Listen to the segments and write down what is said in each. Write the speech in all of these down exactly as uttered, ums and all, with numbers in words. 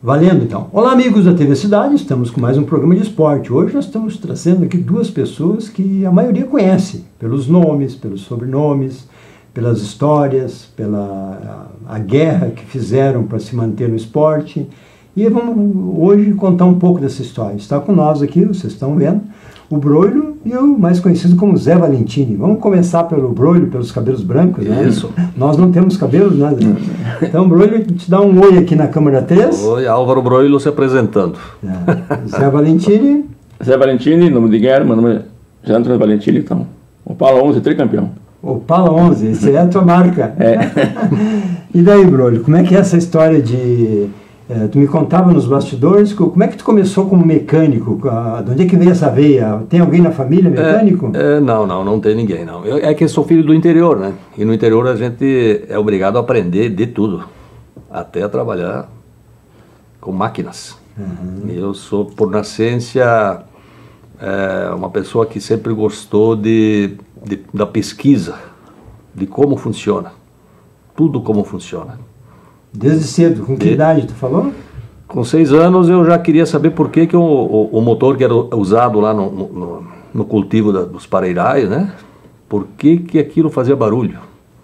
Valendo então. Olá amigos da T V Cidade, estamos com mais um programa de esporte. Hoje nós estamos trazendo aqui duas pessoas que a maioria conhece, pelos nomes, pelos sobrenomes, pelas histórias, pela a, a guerra que fizeram para se manter no esporte. E vamos hoje contar um pouco dessa história. Está com nós aqui, vocês estão vendo, o Broilo e o mais conhecido como Zé Valentini. Vamos começar pelo Broilo, pelos cabelos brancos, né? Isso. Nós não temos cabelos, né? Então, Broilo, te dá um oi aqui na câmera três. Oi, Álvaro Broilo se apresentando. É. Zé Valentini. Zé Valentini, nome de guerra, meu nome é Zé Antônio Valentini, então. Opala onze, tricampeão. Opala onze, essa é a tua marca. É. E daí, Broilo, como é que é essa história de... É, tu me contava nos bastidores, como é que tu começou como mecânico? De onde é que veio essa veia? Tem alguém na família mecânico? É, é, não, não, não tem ninguém, não. Eu, é que eu sou filho do interior, né? E no interior a gente é obrigado a aprender de tudo, até a trabalhar com máquinas. Uhum. Eu sou, por nascença, é, uma pessoa que sempre gostou de, de, da pesquisa, de como funciona, tudo como funciona. Desde cedo, com que de... idade tu falou? Com seis anos eu já queria saber por que, que o, o, o motor que era usado lá no, no, no cultivo da, dos pareirais, né? Por que, que aquilo fazia barulho?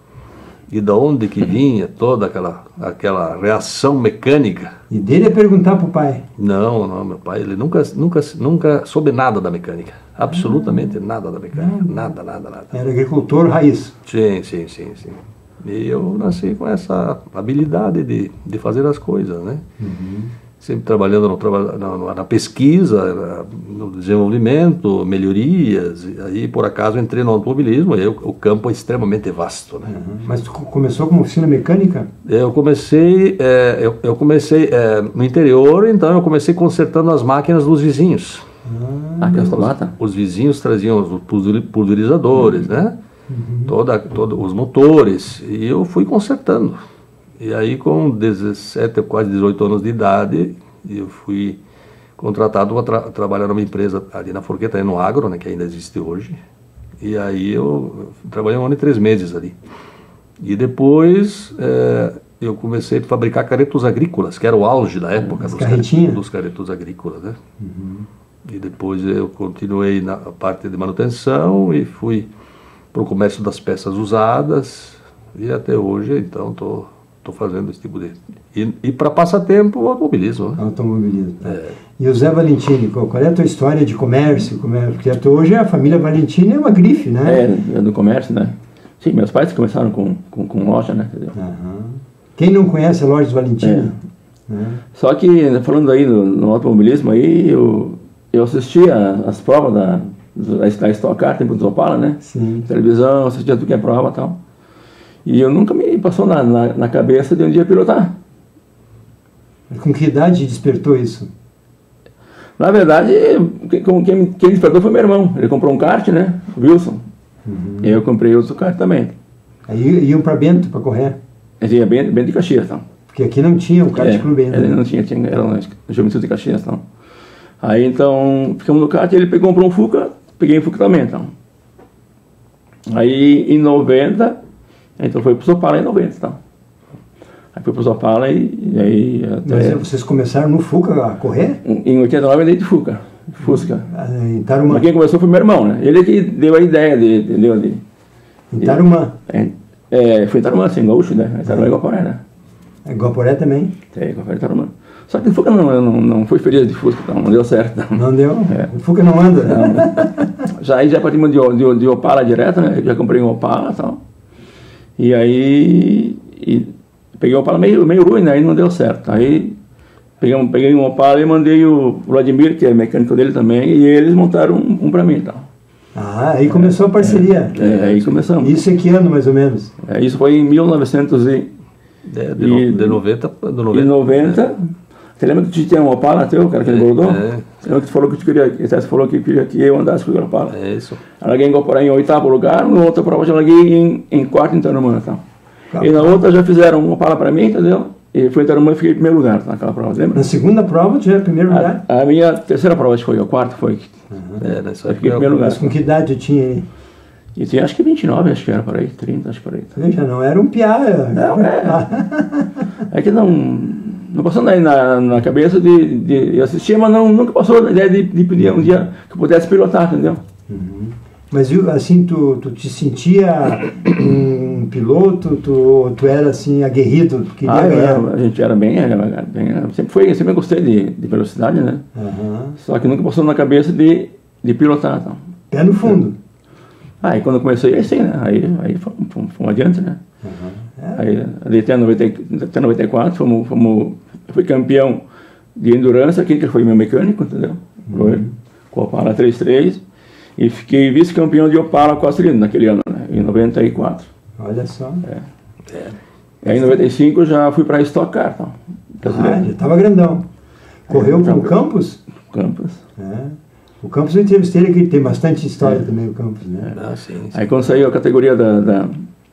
E da onde que vinha toda aquela, aquela reação mecânica? E dele é perguntar pro pai? Não, não, meu pai, ele nunca, nunca, nunca soube nada da mecânica. Absolutamente ah, nada da mecânica. Não. Nada, nada, nada. Era agricultor raiz? Sim, sim, sim, sim. E eu nasci com essa habilidade de, de fazer as coisas, né? Uhum. Sempre trabalhando no, na, na pesquisa, no desenvolvimento, melhorias. E aí, por acaso, entrei no automobilismo e aí, o, o campo é extremamente vasto, né? Uhum. Mas tu começou como oficina mecânica? Eu comecei, é, eu, eu comecei é, no interior, então eu comecei consertando as máquinas dos vizinhos. Ah, que os, os vizinhos traziam os pulverizadores, uhum. né? Uhum. Toda, toda, os motores, e eu fui consertando. E aí com dezessete, quase dezoito anos de idade, eu fui contratado para tra trabalhar numa empresa ali na Forqueta, no agro, né, que ainda existe hoje. E aí eu trabalhei um ano e três meses ali. E depois é, eu comecei a fabricar caretos agrícolas, que era o auge da época dos, caretos, dos caretos agrícolas, né? Uhum. E depois eu continuei na parte de manutenção e fui para o comércio das peças usadas, e até hoje, então, estou tô, tô fazendo esse tipo de... E, e para passatempo, o automobilismo. Né? Automobilismo, tá. É. E o Zé Valentini, qual, qual é a tua história de comércio? Como é, porque até hoje a família Valentini é uma grife, né? É, é do comércio, né? Sim, meus pais começaram com, com, com loja, né? Uhum. Quem não conhece a loja Valentini? É. É. Só que, falando aí no, no automobilismo, aí eu, eu assistia as provas da... da Stock Car, tempo do Opala, né? Sim. Televisão, assistia tudo que é prova e tal. E eu nunca me passou na, na, na cabeça de um dia pilotar. Com que idade despertou isso? Na verdade, quem, quem, quem despertou foi meu irmão. Ele comprou um kart, né? Wilson. Uhum. E eu comprei outro kart também. Aí iam para Bento para correr? Ele ia Bento, Bento de Caxias, então. Porque aqui não tinha o kart é, clube Bento. Ele não tinha, tinha era um Juventude de Caxias, então. Aí então, ficamos no kart e ele pegou, comprou um Fuca. Peguei em Fuca também, então. Aí, em noventa, então foi pro Opala em noventa, então. Aí foi pro Opala e, e aí... Até... Mas vocês começaram no Fuca a correr? Em oitenta e nove eu andei de Fuca, de Fusca. Ah, em Tarumã. Mas quem começou foi meu irmão, né? Ele que deu a ideia de... de, de, de em Tarumã? É, é, foi em Tarumã, assim, gaúcho, né? Tarumã é Iguaporé, né? É Iguaporé também? É, Iguaporé e Tarumã. Só que o Fuca não, não, não foi feliz de Fusca, então, não deu certo. Não, não deu? É. O Fuca não anda? Não. Já aí já partimos de, de, de Opala direto, né? Já comprei um Opala e tal. E aí e peguei o Opala meio, meio ruim, né? Aí não deu certo. Aí peguei, peguei um Opala e mandei o Vladimir, que é mecânico dele também, e eles montaram um, um pra mim, então. Ah, aí começou a parceria. É, é, aí começamos. Isso em que ano, mais ou menos? É, isso foi em mil e novecentos e... É, de, e, de noventa... De noventa, e noventa é. Você lembra que tu tinha um Opala teu, cara, que ele bordou? É. Você lembra que tu falou que tu queria, que você falou que queria que eu andasse com o Opala? É isso. Eu larguei em Guaporé em oitavo lugar, na outra prova já larguei em, em quarto em Tarumã, tá? Calma. E na outra já fizeram um Opala pra mim, entendeu? E foi em Tarumã e fiquei em primeiro lugar, tá, naquela prova, lembra? Na segunda prova tu já é primeiro lugar? A, a minha terceira prova, acho que foi, o quarto foi. Uhum. É, nessa eu fiquei em primeiro lugar. Mas com que idade eu tinha aí? E tinha acho que vinte e nove, acho que era por aí, trinta, acho que por aí. Eu já não era um piá. Não, é. É que não... não passou na, na, na cabeça de, de assistir, mas não, nunca passou a ideia de, de pedir um dia que eu pudesse pilotar, entendeu? Uhum. Mas assim, tu, tu te sentia um piloto, tu, tu era assim, aguerrido, tu queria ah, ganhar? Eu, a gente era bem, era bem, sempre foi, sempre gostei de, de velocidade, né? Uhum. Só que nunca passou na cabeça de, de pilotar, então. Pé no fundo. Aí quando eu comecei, aí sim, né? Aí, aí fomos, fomos adiante, né? Uhum. É. Aí, ali até, noventa, até noventa e quatro, fomos, fomos, eu fui campeão de endurance aqui, que foi meu mecânico, entendeu? Uhum. Com a Opala três três. E fiquei vice-campeão de Opala quatro cilindros naquele ano, né? Em noventa e quatro. Olha só. É. É. E aí em noventa e cinco já fui para Stock Car. Então, ah, já estava grandão. Correu é, com o Campos? Campos. É. O Campos eu entrevistei aqui, tem bastante história é. também o Campos, né? Ah, sim, sim. Aí quando saiu a categoria da, da,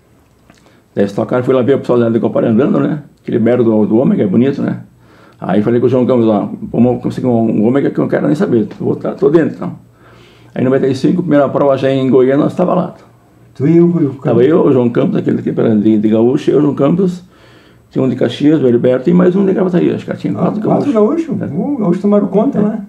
da Stock Car, fui lá ver o pessoal da Copar andando, né? Aquele mero do, do Ômega, é bonito, né? Aí falei com o João Campos lá, vamos conseguir um Ômega que eu não quero nem saber, vou estar, tô dentro, então. Aí em noventa e cinco, primeira prova já em Goiânia, nós estávamos lá. Tu e o Campos? Estava eu, o João Campos, aquele aqui de, de Gaúcho, eu, o João Campos, tinha um de Caxias, o Heriberto, e mais um de Gravataí. Acho que tinha quatro ah, quatro Gaúcho. É. O Gaúcho tomaram conta, é. né?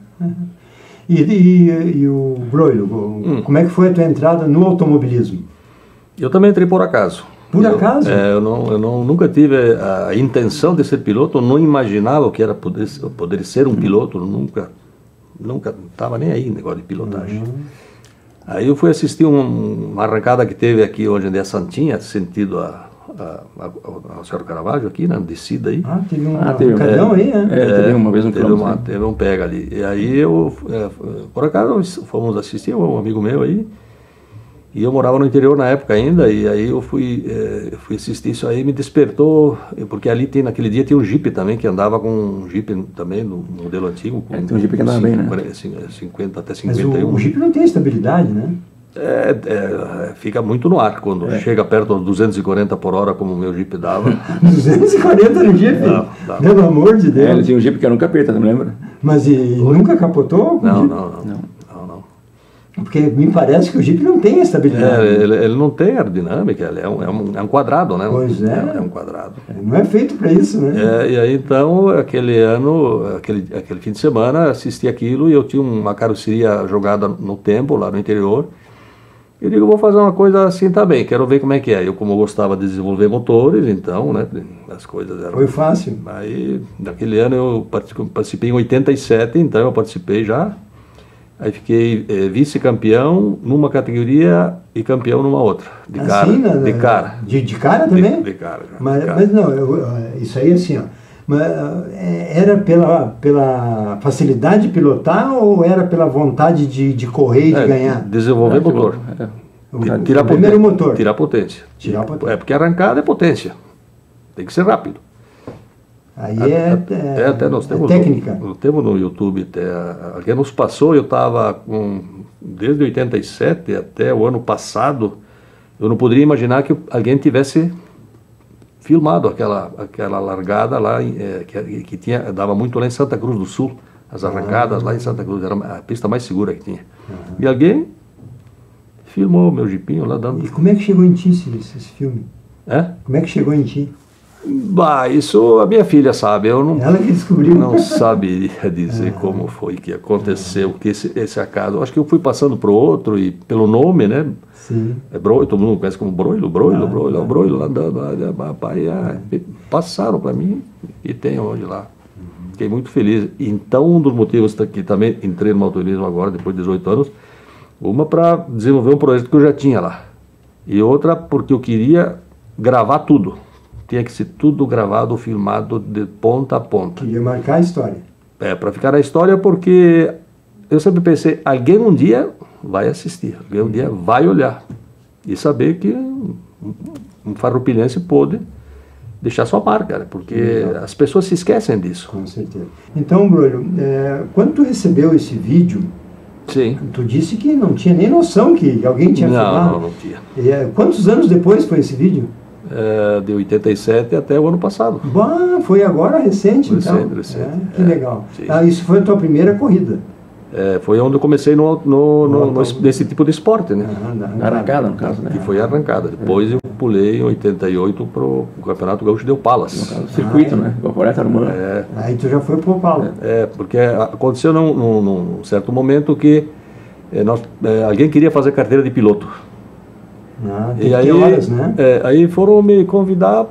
E, e, e o Broilo, hum. como é que foi a tua entrada no automobilismo? Eu também entrei por acaso. Por eu, acaso? É, eu não, eu não, nunca tive a intenção de ser piloto, eu não imaginava o que era poder, poder ser um piloto, nunca... Nunca estava nem aí negócio de pilotagem. Uhum. Aí eu fui assistir um, uma arrancada que teve aqui hoje em Santinha, sentido a, a, a, ao Cerro Caravaggio aqui, na descida aí. Ah, teve um ah, teve, arrancadão é, aí, né? É, teve uma vez um teve, uma, teve um pega ali. E aí eu, é, por acaso, fomos assistir, um amigo meu aí, e eu morava no interior na época ainda, e aí eu fui, é, fui assistir isso aí, me despertou, porque ali tem, naquele dia tinha um Jeep também, que andava com um Jeep também, no modelo antigo. Com, é, tem um Jeep que andava bem, né? cinquenta até cinquenta e um. Mas o, o Jeep não tem estabilidade, né? É, é, fica muito no ar, quando é. chega perto dos duzentos e quarenta por hora, como o meu Jeep dava. duzentos e quarenta no Jeep? Dava, dava. Pelo amor de Deus. É, ele tinha um Jeep que era um capeta, não lembra? Mas e, e nunca capotou? Não, não, não, não. Porque me parece que o Jeep não tem estabilidade. É, ele, ele não tem aerodinâmica, ele é um, é um, é um quadrado, né? Pois é. É, é um quadrado. Não é feito para isso, né? É, e aí então, aquele ano, aquele, aquele fim de semana, assisti aquilo e eu tinha uma carroceria jogada no tempo, lá no interior. Eu digo, vou fazer uma coisa assim também, quero ver como é que é. Eu, como eu gostava de desenvolver motores, então, né, as coisas eram... Foi fácil. Aí, naquele ano eu participei em oitenta e sete, então eu participei já. Aí fiquei é, vice-campeão numa categoria e campeão numa outra, de assim, cara. Na, de cara. De, de cara também? De, de cara. Mas, de cara. mas não, eu, isso aí assim, ó. Mas, era pela, pela facilidade de pilotar ou era pela vontade de, de correr e de é, ganhar? Desenvolver é, motor. É. O, tirar o primeiro motor. Tirar potência. Tirar potência. É porque arrancada é potência. Tem que ser rápido. Aí é, até, é, até, até nós temos é técnica. No, temos no YouTube, até, alguém nos passou, eu estava com, desde oitenta e sete até o ano passado, eu não poderia imaginar que alguém tivesse filmado aquela, aquela largada lá, é, que, que tinha, dava muito lá em Santa Cruz do Sul, as arrancadas ah, lá em Santa Cruz, era a pista mais segura que tinha. Uhum. E alguém filmou o meu jipinho lá dando... E como é que chegou em ti esse, esse filme? É? Como é que chegou em ti? Bah, isso a minha filha sabe, eu não, ela que descobriu. Não saberia dizer ah, como foi que aconteceu, ah, que esse, esse acaso, acho que eu fui passando para o outro e pelo nome, né? Sim. É Broilo, todo mundo conhece como Broilo, Broilo, ah, Broilo, ah, Broilo, lá andando, papai, ah, passaram para mim e tem hoje lá. Uhum. Fiquei muito feliz. Então, um dos motivos que também entrei no automobilismo agora, depois de dezoito anos, uma para desenvolver um projeto que eu já tinha lá, e outra porque eu queria gravar tudo. Tinha que ser tudo gravado, filmado de ponta a ponta. Queria marcar a história. É, para ficar na história, porque eu sempre pensei, alguém um dia vai assistir, alguém um dia vai olhar e saber que um, um farroupilhense pôde deixar sua marca, né? Porque Exato. As pessoas se esquecem disso. Com certeza. Então, Broilo, é, quando tu recebeu esse vídeo, Sim. tu disse que não tinha nem noção que alguém tinha não, filmado. Não, não tinha. É, quantos anos depois foi esse vídeo? É, de oitenta e sete até o ano passado. Bah, foi agora recente, então. Recente, recente. É, que é, legal. Ah, isso foi a tua primeira corrida? É, foi onde eu comecei no, no, no, no, nesse tipo de esporte, né? Na arrancada, no caso, né? Que foi a arrancada. Depois eu pulei em oitenta e oito para o Campeonato Gaúcho de Opalas. No circuito, ah, né? Vaporeta Armando. É. Aí tu já foi para o Opala. É, porque aconteceu num, num, num certo momento que é, nós, é, alguém queria fazer carteira de piloto. Ah, e aí, horas, né? é, aí foram me convidar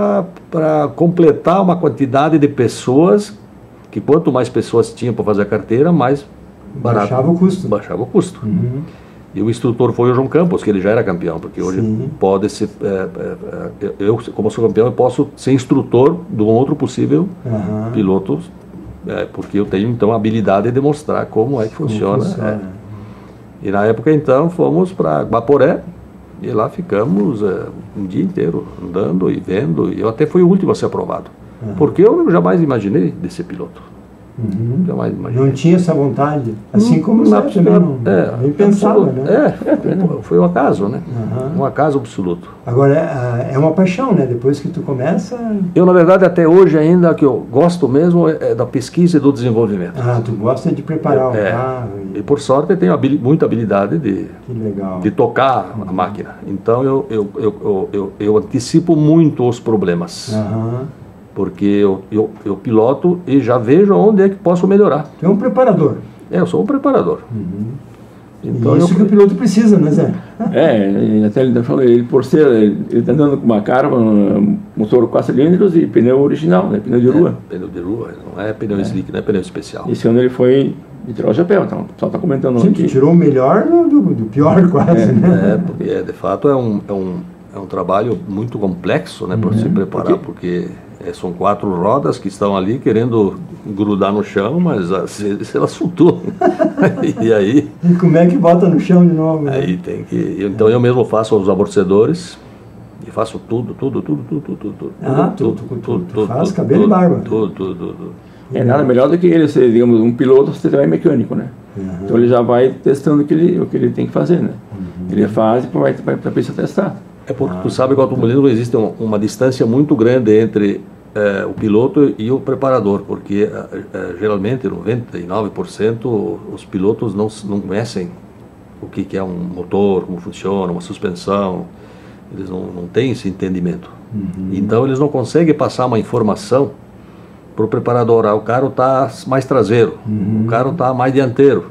para completar uma quantidade de pessoas que quanto mais pessoas tinham para fazer a carteira, mais barato. Baixava o custo. Baixava o custo. Uhum. E o instrutor foi o João Campos, que ele já era campeão, porque hoje Sim. pode ser, é, é, eu, como sou campeão, eu posso ser instrutor de um outro possível uhum. piloto, é, porque eu tenho então a habilidade de demonstrar como é que funciona. funciona. É. E na época então fomos para Guaporé, e lá ficamos é, um dia inteiro andando e vendo, e eu até fui o último a ser aprovado, uhum. porque eu jamais imaginei de ser piloto. Uhum. Jamais imaginei. Não tinha essa vontade, assim como na, você também não, é, nem pensava, absoluto, né? É, foi um acaso, né? Uhum. Um acaso absoluto. Agora, é, é uma paixão, né? Depois que tu começa... Eu, na verdade, até hoje ainda, que eu gosto mesmo é da pesquisa e do desenvolvimento. Ah, tu gosta de preparar é, o carro. E... e por sorte eu tenho habili muita habilidade de, que legal. de tocar uhum. a máquina. Então eu, eu, eu, eu, eu, eu antecipo muito os problemas. Uhum. Porque eu, eu, eu piloto e já vejo onde é que posso melhorar. Tu é um preparador. É, eu sou um preparador. Uhum. Então e isso eu... que o piloto precisa, né, Zé? É, até ele falou, ele por ser, ele está andando com uma Carva, um motor quatro cilindros e pneu original, né, pneu de rua. É, pneu de rua, não é pneu é. slick, não é pneu especial. Esse ano ele foi e tirou o chapéu, então, só está comentando Sim, aqui. Tirou o melhor do, do pior quase, é, né? É, porque é, de fato é um, é, um, é um trabalho muito complexo, né, para uhum. se preparar, porque... porque... É, são quatro rodas que estão ali querendo grudar no chão, mas se, se elas flutuam. E aí... E como é que bota no chão de novo? Né? Aí tem que... Então eu mesmo faço os amortecedores e faço tudo, tudo, tudo, tudo, tudo, tudo. Ah, tudo, tudo, tudo, tudo, tudo faz tudo, cabelo tudo, e barba. Tudo, tudo, tudo. É nada melhor do que ele ser, digamos, um piloto, você também é mecânico, né? Uhum. Então ele já vai testando o que ele, o que ele tem que fazer, né? Uhum. Ele faz e vai para a pista testar. É porque ah, tu sabe que o automobilismo existe uma, uma distância muito grande entre é, o piloto e o preparador, porque é, geralmente noventa e nove por cento os pilotos não, não conhecem o que, que é um motor, como funciona, uma suspensão, eles não, não têm esse entendimento. Uhum. Então eles não conseguem passar uma informação para o preparador. Ah, o carro está mais traseiro, uhum. o carro está mais dianteiro.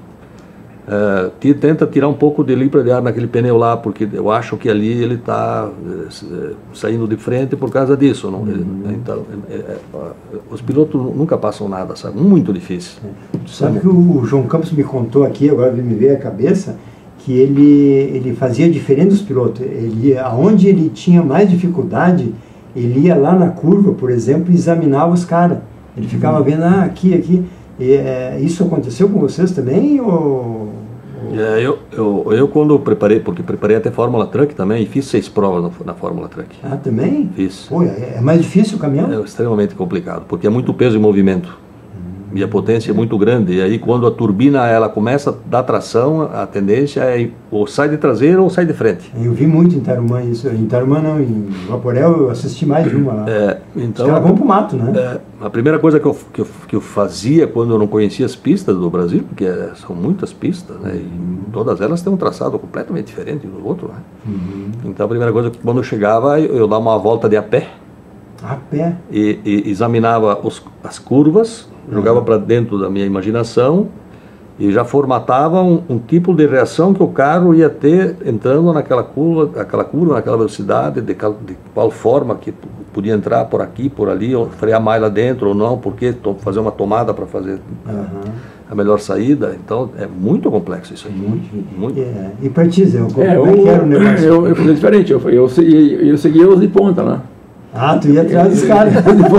Uh, tenta tirar um pouco de libra de ar naquele pneu lá, porque eu acho que ali ele está uh, saindo de frente por causa disso. Não? Uhum. Então, é, é, os pilotos nunca passam nada, sabe? Muito difícil. É. Tu sabe que o João Campos me contou aqui, agora me veio à cabeça, que ele, ele fazia diferente dos pilotos. Ele, aonde ele tinha mais dificuldade, ele ia lá na curva, por exemplo, e examinava os caras. Ele ficava vendo, ah, aqui, aqui. E, é, isso aconteceu com vocês também? Ou... É, eu, eu, eu quando preparei, porque preparei até Fórmula Truck também, e fiz seis provas na, na Fórmula Truck. Ah, também? Fiz. Pô, é, é mais difícil o caminhão? É extremamente complicado, porque é muito peso e movimento. E a potência é muito grande, e aí quando a turbina ela começa a dar tração, a tendência é ou sai de traseira ou sai de frente. Eu vi muito em Tarumã isso, em Tarumã não, em Vaporel eu assisti mais de uma lá. É, então, os caras vão pro mato, né? É, a primeira coisa que eu, que, eu, que eu fazia quando eu não conhecia as pistas do Brasil, porque é, são muitas pistas, né, e todas elas têm um traçado completamente diferente do outro, né? Uhum. Então a primeira coisa, quando eu chegava, eu, eu dava uma volta de a pé. A pé? E, e examinava os, as curvas, jogava uhum. para dentro da minha imaginação e já formatava um, um tipo de reação que o carro ia ter entrando naquela curva, aquela curva, naquela velocidade, de, de qual forma que podia entrar por aqui, por ali, ou frear mais lá dentro ou não, porque fazer uma tomada para fazer uhum. a, a melhor saída. Então é muito complexo isso aí. Muito. muito. É. E para ti, Zé, como é, é que era o negócio? Eu, eu fazia diferente, eu, eu, seguia, eu seguia os de ponta lá. Ah, tu ia atrás dos caras.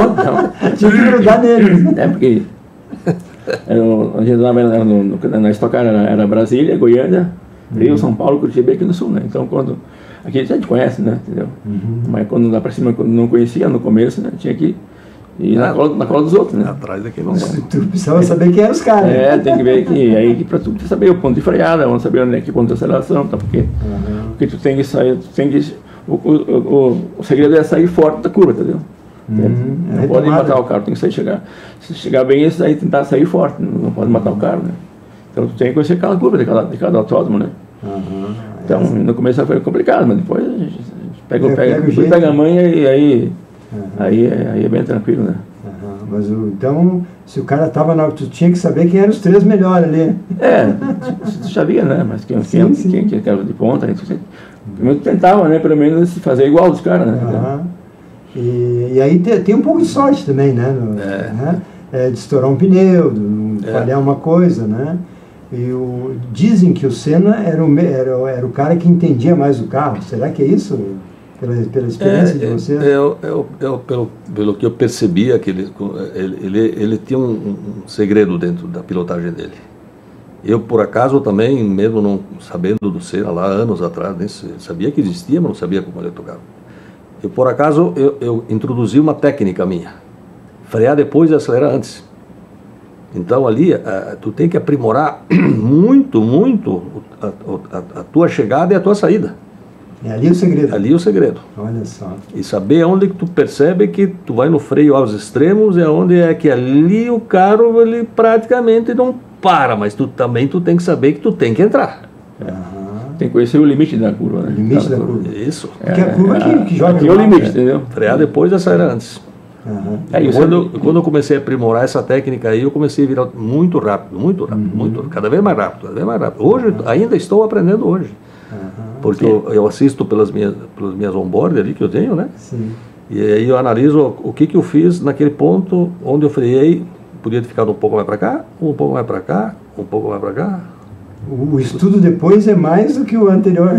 Tinha que grudar neles. É, porque eu, a gente andava na, na, na Stock Car era, era Brasília, Goiânia, Rio, uhum. São Paulo, Curitiba aqui no sul, né? Então, quando... Aqui a gente conhece, né? Entendeu? Uhum. Mas quando lá pra cima, quando não conhecia, no começo, né? Tinha que ir na, ah, cola, na cola dos outros, né? Atrás daqui não é. Tu precisava saber quem eram os caras. É, tem que ver que... Aí, pra tu saber o ponto de freada, vamos saber onde é que ponto de aceleração, tá? Porque, uhum. porque tu tem que sair, tu tem que... O, o, o, o segredo é sair forte da curva, entendeu? Uhum, não é pode matar o carro, tem que sair, chegar, se chegar bem, é sair, tentar sair forte, não, não pode matar o carro, né? Então tu tem que conhecer cada curva de cada, de cada autódromo, né? Uhum. Então, no começo foi complicado, mas depois a gente pega, É, pega, pega o depois jeito. pega a manha e aí, Uhum. aí, é, aí é bem tranquilo, né? Uhum. Mas o, então, se o cara tava na. Tu tinha que saber quem eram os três melhores ali. É, tu, tu sabia, né? Mas quem, Sim, quem, sim. quem, quem era de ponta, a gente eu tentava, né? Pelo menos fazer igual dos caras, né? Uhum. E, e aí tem, tem um pouco de sorte também, né? No, É. né? É, de estourar um pneu, de É. falhar uma coisa, né? E o, dizem que o Senna era o, me- era, o- era o cara que entendia mais o carro. Será que é isso? Pela, pela experiência de É, vocês? é, eu, eu, eu, pelo, pelo que eu percebia, que ele, ele, ele, ele tinha um, um segredo dentro da pilotagem dele. Eu, por acaso, também, mesmo não sabendo do Senna lá anos atrás, nem sabia que existia, mas não sabia como ele tocava. Eu, por acaso, eu, eu introduzi uma técnica minha. Frear depois e acelerar antes. Então, ali, uh, tu tem que aprimorar muito, muito a, a, a tua chegada e a tua saída. É ali o segredo. Ali é o segredo. Olha só. E saber onde que tu percebe que tu vai no freio aos extremos, é onde é que ali o carro ele praticamente não para, mas tu também tu tem que saber que tu tem que entrar. Aham. Tem que conhecer o limite da curva, né? O limite Cada da curva. Isso. Porque a curva que, que joga Aqui é no o ar, limite, né? entendeu? Frear depois e acelerar antes. Aham. É, e o Quando, Senna- quando eu comecei a aprimorar essa técnica aí, eu comecei a virar muito rápido, muito rápido, muito, cada vez mais rápido, cada vez mais rápido. Hoje, ainda estou aprendendo hoje. Aham. Porque eu, eu assisto pelas minhas, pelas minhas on-board ali que eu tenho, né? Sim. E aí eu analiso o que, que eu fiz naquele ponto onde eu freiei, podia ter ficado um pouco mais para cá, um pouco mais para cá, um pouco mais para cá. O, o estudo depois é mais do que o anterior.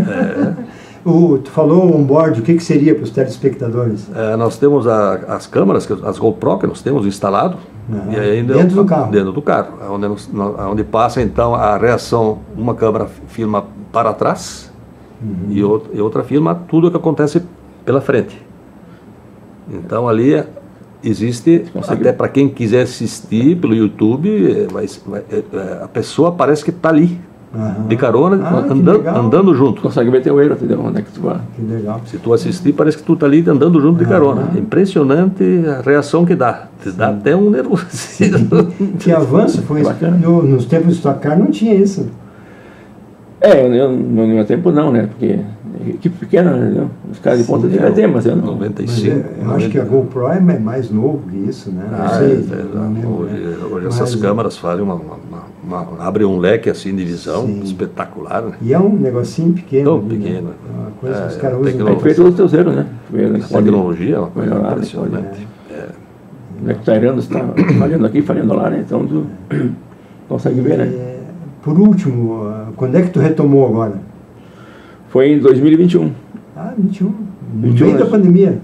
o, tu falou on-board, o que, que seria para os telespectadores? É, nós temos a, as câmeras, que- as GoPro que nós temos instalado, Aham. e ainda Dentro do carro. Dentro do carro, onde, nós- na- onde passa então a reação, uma câmera filma para trás Uhum. e, outra, e outra filma tudo o que acontece pela frente. Então ali é- existe, consegue- até para quem quiser assistir pelo YouTube, é, vai- vai- é, é, a pessoa parece que está ali, Aham. de carona, Ah, que andando, legal. andando junto. Consegue ver teu erro, entendeu? Onde é que tu vai? Que legal. Se tu assistir, parece que tu tá ali andando junto de carona. É impressionante a reação que dá. Te dá até um nervosismo. Que avanço foi isso? Bacana. No, nos tempos de Stock Car não tinha isso. É, eu, eu, no meu tempo não, né? Porque equipe pequena, né? Entendeu? Os caras de ponta Sim, devem é, ter, mas eu não. noventa e Mas cinco. é, eu acho que a GoPro é mais novo que isso, né? Não Ah, sei. é, não lembro, hoje, né? hoje Mas- essas câmeras fazem uma, uma, uma, uma- abrem um leque assim de visão Sim. espetacular, né? E é um negocinho pequeno. Tão ali, né? pequeno. É uma coisa É, que os caras tem usam. que Aí não- tu vê todos os teus erros, né? Tu vê, né? A tecnologia é uma coisa melhorar, impressionante. É. Onde é que tu tá errando, você tá falhando aqui, falhando lá, né? Então tu consegue ver, né? É, por último, ah, quando é que tu retomou agora? Foi em dois mil e vinte e um. Ah, vinte e um. No vinte e um, meio da né? pandemia.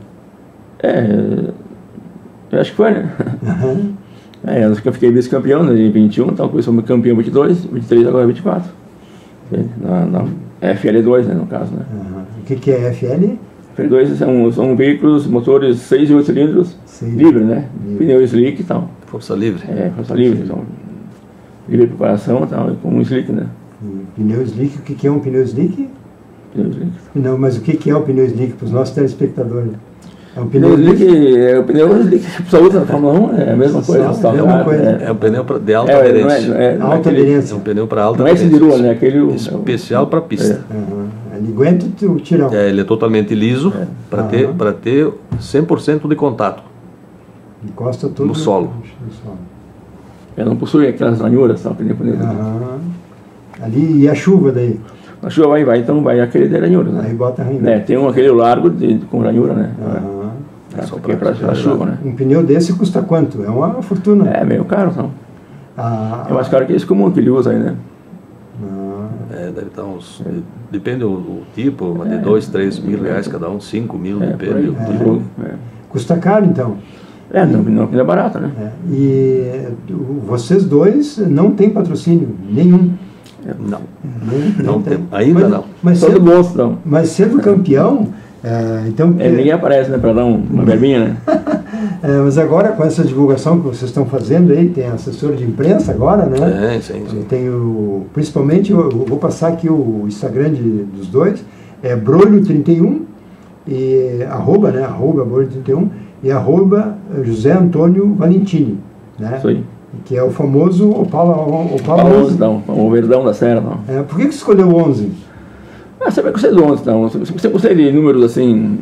É, eu acho que foi, né? Aham. É, eu acho que eu fiquei vice-campeão né, em vinte e um, então começou campeão em vinte e dois, vinte e três, agora vinte e quatro. Na, na F L dois, né, no caso, né? Aham. O que, que é F L? F L dois são, são veículos, motores seis e oito cilindros, Sim. livre, né? Livre. Pneu slick e tal. Força livre. É, força livre, então, livre preparação e tal, e com um slick, né? Hum, Pneu slick, o que, que é um pneu slick? Pneu slick. Não, mas o que, que é o pneu slick para os nossos telespectadores? É um Pneu pneu slick, é, o pneu slick que você usa na Fórmula um, é a mesma Só, coisa. é a só, mesma né? coisa. É um pneu pra- de alta É, não é, aderência. não é, não é alta aquele- É aderência. um pneu para alta Não é esse de aderência. rua, né? Aquele... Especial para pista. Aham. Ele aguenta o tirão. É, ele é totalmente liso para ter, Aham. para ter cem por cento de contato. Encosta todo No solo. no solo. Eu não possui aquelas ranhuras, tá? Pneu, pneu. Aham. Ali, e a chuva daí? A chuva vai, vai, então vai aquele de ranhura, Aí né? bota a ranhura. né? Tem um aquele largo de, de- com ranhura, né? Aham. É, só porque é pra- pra, pra chuva, né? Um pneu desse custa quanto? É uma fortuna. É meio caro, não. Ah, É mais caro que esse comum que ele usa aí, né? ah, É, deve estar uns. Depende do, do tipo, mas de dois, três mil reais cada um, cinco mil, É, por depende aí, do por tipo. aí, é. custa caro, então. É, não, não, não é barato, né? É. E tu- vocês dois não têm patrocínio nenhum. Não, Nem- não nem tem. Ainda mas, não. Mas Todo sendo, monstro, não. mas sendo campeão, é, então. É, ninguém aparece, né? Pra dar um, uma verbinha, né? É, mas agora, com essa divulgação que vocês estão fazendo aí, tem assessor de imprensa agora, né? É, sim, sim. Tem o, principalmente, eu eu vou passar aqui o Instagram de, dos dois, é Brolho trinta e um, e arroba, né? Arroba Brolho trinta e um, e arroba José Antônio Valentini, né? Isso aí. que é o famoso Opala, Opala Opala onze, onze. não, o Verdão da Serra, não. É, por que que escolheu o onze? Ah, você vai gostar do onze, não. Você, você gostei de números assim...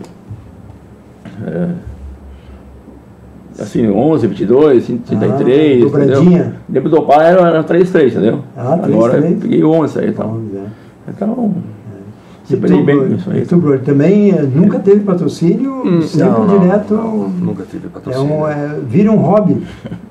É, assim, onze, vinte e dois, trinta e três, ah, dobradinha. Lembro do Opala era, era três três, entendeu? Ah, três, agora três. eu peguei o onze aí, então. onze, é. Então... E Você bem com tu, isso aí. e tu, Bruno, também eh, nunca teve patrocínio, Hum, sempre não, não, direto... não, nunca tive É patrocínio. um, é, vira um hobby.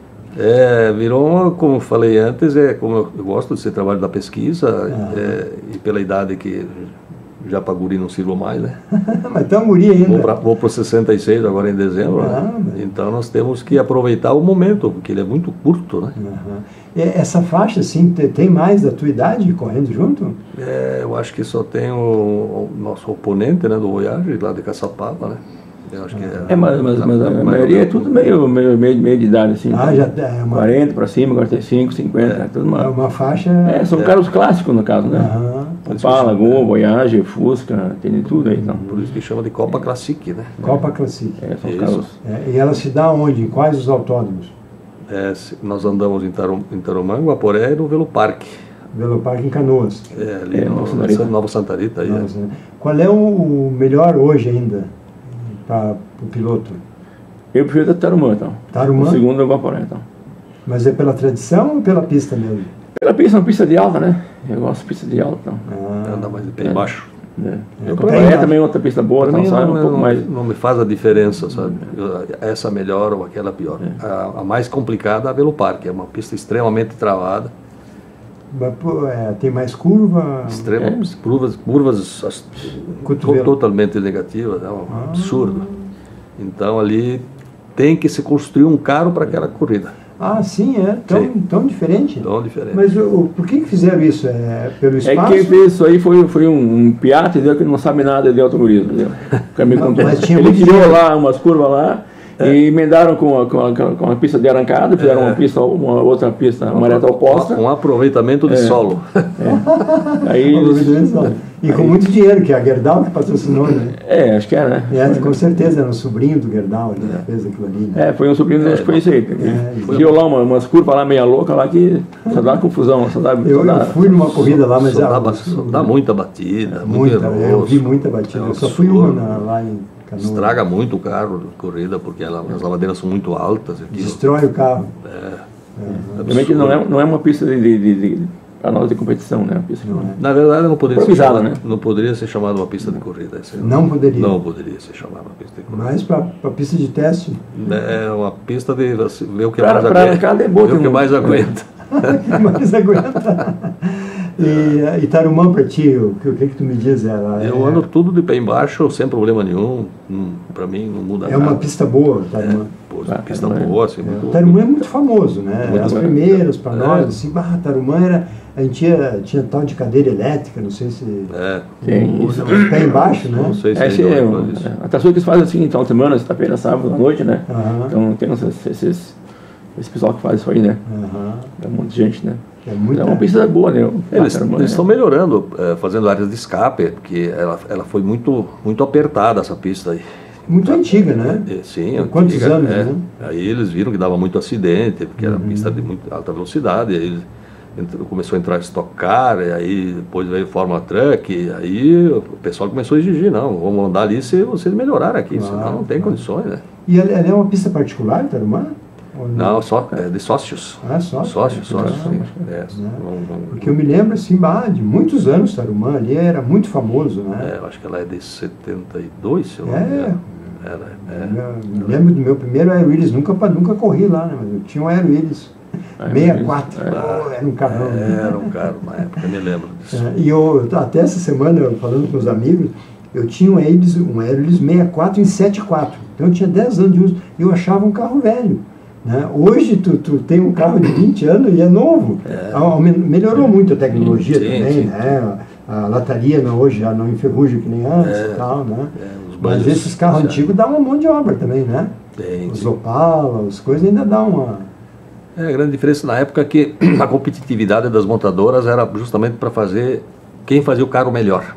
É, virou, como eu falei antes, é como eu, eu gosto desse trabalho da pesquisa, Ah. é, e pela idade que já para guri não sirvo mais, né? Mas tá um guri ainda. Vou para vou para os sessenta e seis agora em dezembro, Ah, né? mas- Então nós temos que aproveitar o momento, porque ele é muito curto, né? Aham. E essa faixa, assim, te- tem mais da tua idade correndo junto? É, eu acho que só tem o, o nosso oponente, né, do Voyage, lá de Caçapava, né? Eu acho que é, É, mas, mas, mas a maioria é tudo meio, meio, meio, meio de idade, assim. Ah, já é uma, quarenta para cima, quarenta e cinco, cinquenta, é tudo é uma... uma faixa... É, são carros clássicos, no caso, né? Aham. Opala, Gol, Voyage, Fusca, tem de tudo aí, então. Por isso que chama de Copa Classic, né? Copa Classic. É, são Isso. carros... É, e ela se dá onde? Em quais os autódromos? É, se- nós andamos em, Tarum, em Tarumã, Guaporé e no Velo Parque. Veloparque em Canoas. É, ali É, no, Nova Santa no Rita. Nova Santa Rita. Aí, é. Nossa, né? Qual é o, o melhor hoje ainda para o piloto? Eu prefiro Tarumã, então. Tarumã? O segundo é o Guaporé, então. Mas é pela tradição ou pela pista mesmo? Pela pista, é uma pista de alta, né? Eu gosto de pista de alta, então. Ah, Anda mais de pé É. embaixo. É. É, O pé Guaporé é embaixo. também outra pista boa, Para então mim sai não, um pouco não- mais... não me faz a diferença, sabe? Eu- essa melhor ou aquela pior. A, a mais complicada é a Velo Parque, é uma pista extremamente travada, mas, pô, é, tem mais curva? extrema, É. curvas, curvas as- Cotovelo. to- totalmente negativas, é um Ah. absurdo. Então ali tem que se construir um carro para aquela corrida, Ah, sim, é tão, Sim. tão diferente. tão diferente. Mas o, o- por que que fizeram isso? É pelo É espaço? que quem fez isso aí foi, foi um, um piata, entendeu? Que não sabe nada de automobilismo, entendeu? O cara me Mas- contou. mas tinha Ele muito criou dinheiro. lá umas curvas lá e emendaram com a, com, a, com a pista de arrancada, fizeram uma pista, uma outra pista, uma reta oposta. Um aproveitamento de É. solo. Aí eles, E com muito dinheiro, que é a Gerdau que patrocinou, né? é, acho que era, né? É, com certeza era um sobrinho do Gerdau, ele que fez aquilo ali. Né? É, foi um sobrinho, acho que foi isso aí. É, Criou lá uma, umas curvas lá meia louca lá que só dá confusão, só dá... Eu, só dá eu fui numa corrida lá, mas Só ah, dá, só dá muita batida, muito muita, nervoso. eu vi muita batida. É um Eu só fui uma absurdo. na, lá em Canoas. Estraga muito o carro de corrida, porque ela, as lavadeiras são muito altas. Aquilo. Destrói o carro. É, Também que não é, não é uma pista de, de, de, de, para nós de competição, né? Uma pista que não é. Na verdade, não poderia, ser Improvisada, chamado, né? não poderia ser chamada uma pista de corrida. essa Não poderia. Não poderia ser chamada uma pista de corrida. Mas para a pista de teste, É uma pista de você ver o que Pra- mais pra aguenta. arrancada é boa, ver o tem que um- mais aguenta. que mais aguenta. E, e Tarumã para ti, o que, o que que tu me diz? Ela Eu é, ando tudo de pé embaixo, sem problema nenhum. Hum, Para mim, não muda é nada. uma pista boa, Tarumã. Pô, Ah, pista Tarumã é- boa, assim, É, muito... o Tarumã é muito famoso, né? Muito As bom. primeiras para É. nós, assim, bah, Tarumã era. A gente tinha, tinha tal de cadeira elétrica, não sei se. É, Tem não isso. usa- Pé embaixo, né? Não sei se É, esse ainda é, vai um, fazer isso. é, até as coisas que eles fazem assim, então, semana, sexta-feira, sábado, à noite, né? Aham. Então tem esses, esses, esse pessoal que faz isso aí, né? Aham. É um monte de gente, né? É muita. É uma pista boa, né? Eles, Ah, cara, eles é- estão melhorando, eh, fazendo áreas de escape, porque ela, ela foi muito, muito apertada, essa pista aí. Muito antiga, né? Eh, Sim, Tem quantos antiga, anos, é. né? Aí eles viram que dava muito acidente, porque era Uhum. pista de muito alta velocidade, aí entrou- começou a entrar Stock Car, e aí depois veio Fórmula Truck, e aí o pessoal começou a exigir, não, vamos andar ali se vocês melhorarem aqui, Claro, senão não tem claro. condições, né? E ela, ela é uma pista particular, Tarumã? Ou Não, só é de sócios. Ah, só? Sócios, sócios, Ah, sim. é. É, não- não- Porque eu me lembro assim, bah, de muitos anos Tarumã ali era muito famoso, né? É, eu acho que ela é de setenta e dois, se eu não É. me engano. Ela é. Eu me lembro do meu primeiro Aero Willis, nunca, nunca corri lá, né? Mas eu tinha um Aero Willis Aero sessenta e Willis, quatro, é. oh, era um carrão. É, era um carro na época, eu me lembro disso. É, e eu, até essa semana, eu falando com os amigos, eu tinha um Aero Willis, um Aero Willis sessenta e quatro em setenta e quatro. Então eu tinha dez anos de uso e eu achava um carro velho. Né? Hoje tu, tu tem um carro de vinte anos e é novo. Aumen- Melhorou muito a tecnologia Sim, também, sim. né? A lataria não, hoje já não enferruja que nem antes e tal, né? É, os Mas banhos, esses carros certo. antigos dão uma mão de obra também, né? Tem, Os sim. Opala, as coisas ainda dão uma... É, a grande diferença na época é que a competitividade das montadoras era justamente para fazer quem fazia o carro melhor.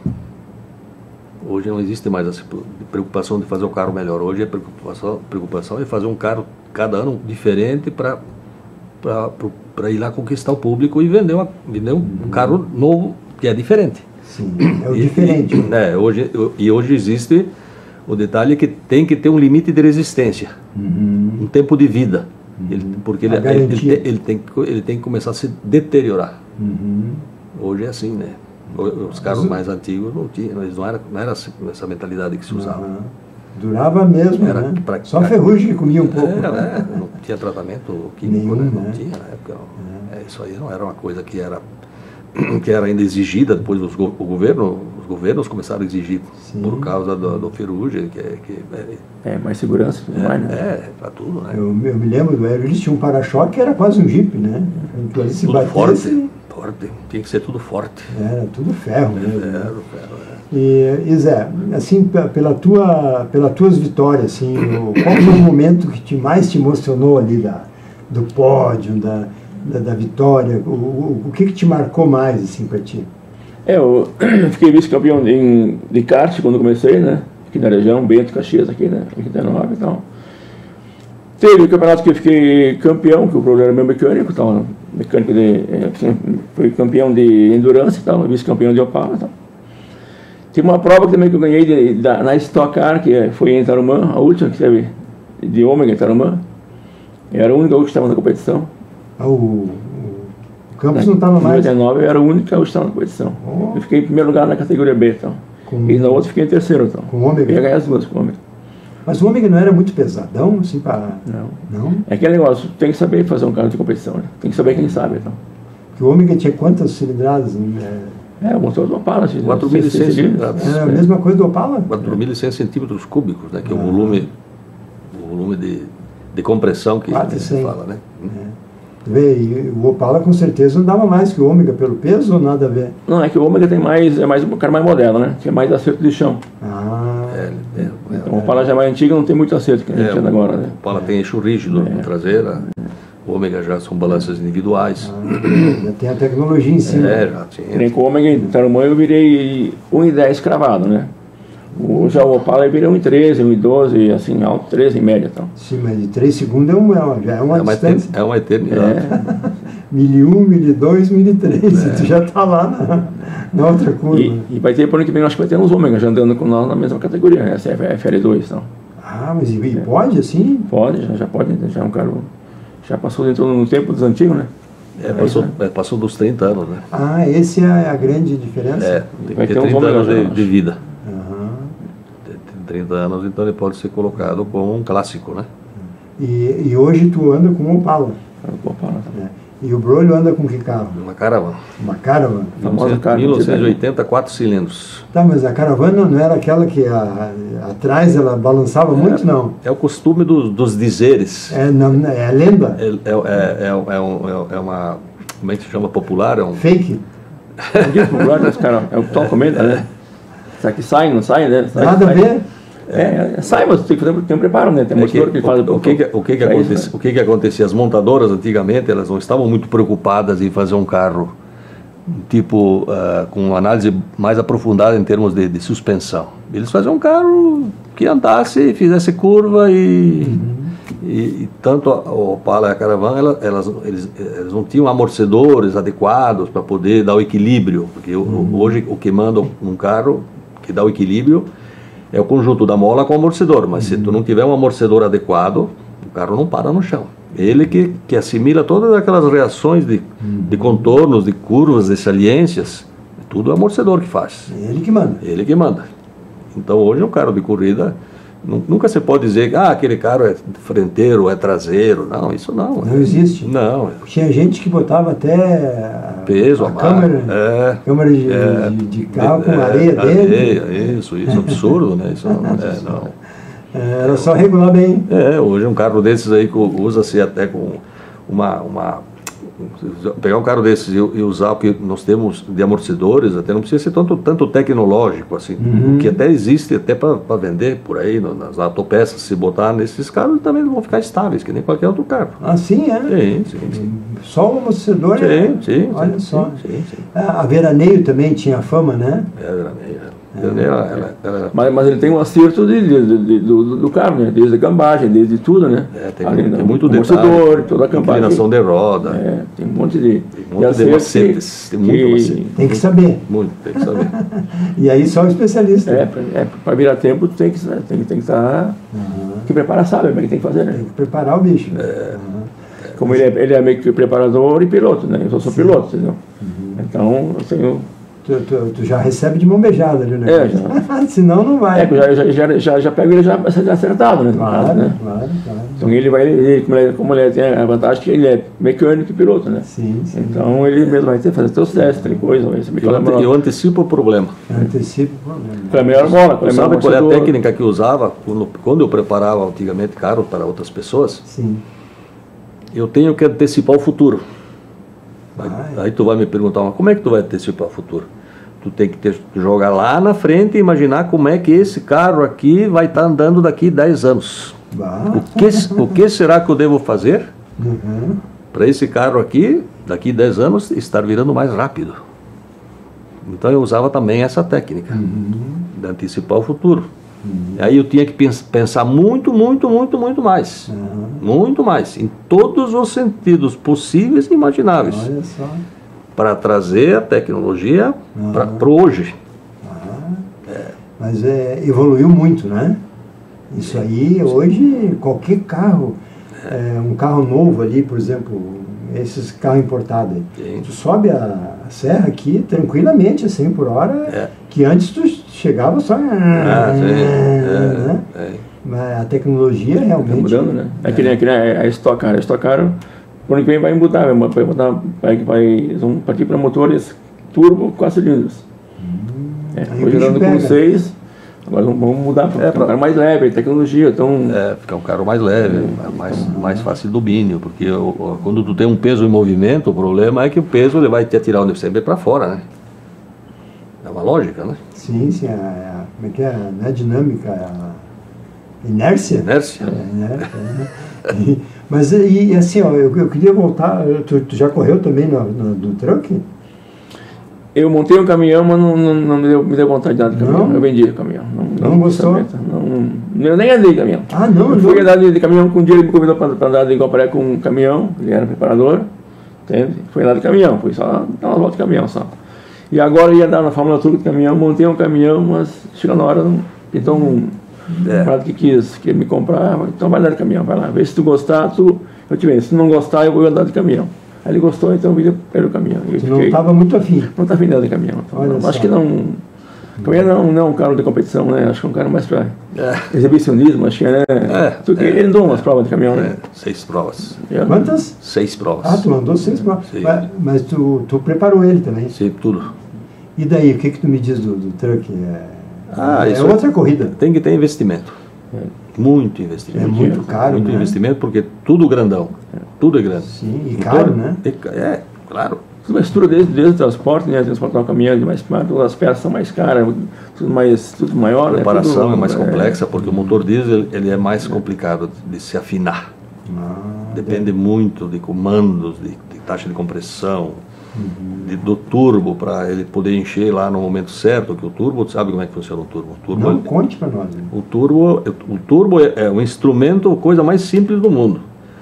Hoje não existe mais essa preocupação de fazer o carro melhor. Hoje a preocupação, preocupação é fazer um carro cada ano diferente para para ir lá conquistar o público e vender, uma, vender um uhum. carro novo que é diferente. Sim, é o e, diferente. E, é, hoje, e hoje existe o detalhe que tem que ter um limite de resistência, uhum. um tempo de vida, uhum. ele, porque ele, ele, ele, tem, ele, tem, ele tem que começar a se deteriorar. Uhum. Hoje é assim, né? Os carros mais antigos não tinham, eles não era, não era essa mentalidade que se usava. Uhum. Durava mesmo, era, né? Pra, Só a ferrugem que comia um pouco. Era, né? Não tinha tratamento químico, nenhum, né? Não né? tinha na época. É. É, isso aí não era uma coisa que era, que era ainda exigida, depois os, o governo, os governos começaram a exigir. Sim. Por causa do, do ferrugem. Que, que, é, é, mais segurança, tudo é, mais, né? É, para tudo, né? Eu, eu me lembro do Aero, eles tinham um para-choque que era quase um Jeep, né? Tudo se batesse, forte, forte, tinha que ser tudo forte. Era tudo ferro, né? Ferro, ferro, é. E, e Zé, assim, pela tua, pelas tuas vitórias, assim, o, qual foi o momento que te, mais te emocionou ali da, do pódio, da, da, da vitória? O, o, o que, que te marcou mais, assim, para ti? É, eu fiquei vice-campeão de, de kart quando comecei, né? Aqui na região, Bento, Caxias, aqui, né? oitenta e nove, então. Teve o campeonato que eu fiquei campeão, que o problema era meu mecânico, então, mecânico de, foi campeão de endurance, então, vice-campeão de Opala, então. Tem uma prova também que eu ganhei de, de, na Stock Car, que foi em Tarumã, a última que teve de Ômega em Tarumã. Eu era o único que estava na competição. Ah, o, o Campos na, não estava mais? Em oitenta e nove eu era o único que estava na competição. Oh. Eu fiquei em primeiro lugar na categoria B, então. Com, e na outra fiquei em terceiro, então. Com o Ômega? Eu ia ganhar as duas com o Ômega. Mas o Ômega não era muito pesadão, assim, para... Não. Não? É aquele negócio, tem que saber fazer um carro de competição, né? Tem que saber quem sabe, então. Porque o Ômega tinha quantas cilindradas? Né? É, o motor do Opala. quatro mil e cem cilindradas. É a mesma coisa do Opala? quatro mil e cem centímetros cúbicos, né? Que é o volume, o volume de, de compressão que a gente fala, né? É. Vê, e o Opala com certeza não dava mais que o Ômega pelo peso ou nada a ver? Não, é que o Ômega tem mais, é mais um cara mais moderno, né? Tem mais acerto de chão. Ah. É, é, é, então, o Opala já é mais antigo, não tem muito acerto que a gente é, tem agora, né? O Opala tem eixo rígido é. na traseira. O Ômega já são balanças individuais. Ah, já tem a tecnologia em cima. É, já tinha. Nem com o Ômega em Tarumã eu virei um e dez cravado, né? O, já o Opala eu virei um e treze, um e doze, assim, alto, treze em média. Então. Sim, mas de três segundos é uma, já é uma, é uma distância. É uma eternidade. É. mil e um, mil e dois, mil e três, é. Tu já está lá na, na outra curva. E, e vai ter, por ano que vem, acho que vai ter uns Ômega já andando com nós na mesma categoria, essa é a F L dois, então. Ah, mas e, e pode assim? Pode, já, já pode, já é um carro... Já passou dentro no tempo dos antigos, né? É, passou, é, passou dos trinta anos, né? Ah, essa é a grande diferença? É, tem que ter trinta anos de, de vida. Uhum. Tem trinta anos, então ele pode ser colocado como um clássico, né? E, e hoje tu anda com um Opala? Ando com Opala, tá? É. E o Brolho anda com que carro? Uma Caravan. Uma Caravan? mil novecentos e oitenta, quatro cilindros. Tá, mas a Caravan não, não era aquela que a, a, atrás ela balançava é, muito, não? É o costume dos, dos dizeres. É, não, é a lenda? É, é, é, é, um, é uma, como é que se chama, popular? É um... Fake? É popular, né, cara? É o que tu comenta, né? Será que sai, não sai, né? Sai, Nada sai. a ver? É, sai, mas tem que fazer, tem um preparo, né? Tem um é que, que faz o, o, que, o, que, que, acontecia, o que que acontecia? As montadoras antigamente, elas não estavam muito preocupadas em fazer um carro tipo uh, com uma análise mais aprofundada em termos de, de suspensão. Eles faziam um carro que andasse, fizesse curva e, uhum. e, e tanto o Opala e a Caravan, elas, elas, eles, eles não tinham amortecedores adequados para poder dar o equilíbrio, porque uhum. hoje o que manda um carro que dá o equilíbrio é o conjunto da mola com o amortecedor, mas uhum. se tu não tiver um amortecedor adequado, o carro não para no chão. Ele que, que assimila todas aquelas reações de, uhum. de contornos, de curvas, de saliências, tudo é o amortecedor que faz. Ele que manda. Ele que manda. Então hoje um carro de corrida, nunca se pode dizer que ah, aquele carro é frenteiro, é traseiro. Não, isso não. Não existe. Não. Tinha gente que botava até peso, a, a câmera, é, câmera de, é, de, de carro é, com areia é, dentro. Areia, isso, isso, absurdo, né? Isso não, é, não. Era só regular bem. É, hoje um carro desses aí usa-se até com uma... uma pegar um carro desses e, e usar o que nós temos de amortecedores, até não precisa ser tanto, tanto tecnológico assim, uhum. que até existe até para vender por aí nas autopeças, se botar nesses carros também vão ficar estáveis, que nem qualquer outro carro. Ah, sim, é? Sim, sim, sim. Só o amortecedor? Sim, é... sim. Olha sim, só. Sim, sim. A Veraneio também tinha fama, né? É, a Veraneio. Ela, ela, ela, mas, mas ele tem um acerto de, de, de, de, do, do carro, né? Desde a cambagem, desde tudo, né? É, tem, Ali, tem muito detalhe, toda a cambagem, inclinação de roda. É, tem um monte de, tem um monte de, de macetes. Que, tem muito macete. Tem que saber. Muito, tem que saber. E aí só o especialista. É, é para virar tempo tu tem que estar. Tem, tem que estar. Uhum. Que preparar sabe como é que tem que fazer, né? Tem que preparar o bicho. É. Uhum. Como ele é, ele é meio que preparador e piloto, né? Eu só sou Sim. piloto, entendeu? Uhum. Então, eu tenho. Tu, tu, tu já recebe de mão beijada ali, né? É, já. Senão não vai. É, eu já, já, já, já pego ele já acertado, né? Claro, caso, né? claro, claro. Então ele vai, ele, como, ele, como ele tem a vantagem que ele é mecânico e piloto, né? Sim, sim. Então ele mesmo vai ter que fazer seus testes, tem coisa, vai saber eu, ante, eu antecipo o problema. Antecipo o problema. Qual é a melhor bola? Qual é a melhor sabe qual é a técnica que eu usava quando, quando eu preparava antigamente carro para outras pessoas? Sim. Eu tenho que antecipar o futuro. Aí, Ah, é. aí tu vai me perguntar, mas como é que tu vai antecipar o futuro? Tu tem que ter, jogar lá na frente e imaginar como é que esse carro aqui vai estar andando daqui dez anos. Bah. O que, o que será que eu devo fazer Uhum. para esse carro aqui, daqui dez anos, estar virando mais rápido? Então eu usava também essa técnica, Uhum. de antecipar o futuro. Uhum. Aí eu tinha que pens pensar muito, muito, muito, muito mais. Uhum. Muito mais, em todos os sentidos possíveis e imagináveis. Olha só. Para trazer a tecnologia Uhum. para hoje. Ah, é. Mas é, evoluiu muito, né? Isso aí, hoje, qualquer carro, é, um carro novo ali, por exemplo, esses carros importados, Sim. tu sobe a, a serra aqui tranquilamente, a cem por hora, É. que antes tu chegava só... Ah, sim. né? É, é. Mas a tecnologia Tá realmente... mudando, né? É que nem, é que nem a Stock Car. A Stock Car, por onde vem vai mudar, vai, vai, mudar, vai, vai vão partir para motores turbo quatro cilindros. Hum, É, aí o hoje bicho andando com pega. seis, agora vamos mudar para É, um pra- carro mais leve, tecnologia, então... É, ficar um carro mais leve, Hum. mais, mais fácil de domínio, porque o- o- quando tu tem um peso em movimento, o problema é que o peso ele vai te atirar sempre para fora, né? É uma lógica, né? Sim, sim, a, a, como é que é? Não é dinâmica, a inércia? Inércia. É, inércia, né? E- mas e, e assim, ó, eu, eu queria voltar, tu, tu já correu também no, no, do truck? Eu montei um caminhão, mas não, não, não me, deu, me deu vontade de andar de caminhão. Não? Eu vendi o caminhão. Não, Não gostou? Não, eu nem andei de caminhão. Ah, não, Eu fui não. andar de, de caminhão com um dia, ele me convidou para andar de Iguaporé com um caminhão, ele era preparador, entende? Fui andar de caminhão, fui só dar uma volta de caminhão só. E agora eu ia andar na Fórmula Truck de caminhão, montei um caminhão, mas chegou na hora, não, então um É. que quis, queria me comprar, então vai andar de caminhão, vai lá, vê se tu gostar, tu, eu te vejo, se não gostar eu vou andar de caminhão. Aí ele gostou, então eu vim pelo caminhão. Eu Tu não fiquei- estava muito afim. não está afim de caminhão. Então, Olha não, só. acho que não. Caminhão não, não é um carro de competição, né? Acho que é um carro mais para É. exibicionismo, acho que é, né? É, Tu, é. Ele andou umas provas de caminhão, né? É, seis provas. É. Quantas? Seis provas. Ah, tu andou seis provas. Sim. Mas, mas tu, tu preparou ele também. Sei tudo. E daí, o que que tu me diz do, do truck? É, Ah, é isso outra corrida. Tem que ter investimento. Muito investimento. É muito caro, Muito né? investimento porque tudo grandão. Tudo é grande. Sim, e Motor- caro, né? É, ca- é, claro. Tudo mais estrutura desde, desde o transporte, né? Transportar um caminhão de mais caro, as peças são mais caras, tudo mais, tudo maior, A né? preparação Tudo, é mais é, complexa porque o motor diesel ele é mais complicado de se afinar. Ah, Depende muito de comandos, de, de taxa de compressão, Uhum. de- do turbo para ele poder encher lá no momento certo, que o turbo, sabe como é que funciona o turbo? O turbo, Não, ele- conte para nós. né? o turbo, o turbo é, é um instrumento, a coisa mais simples do mundo.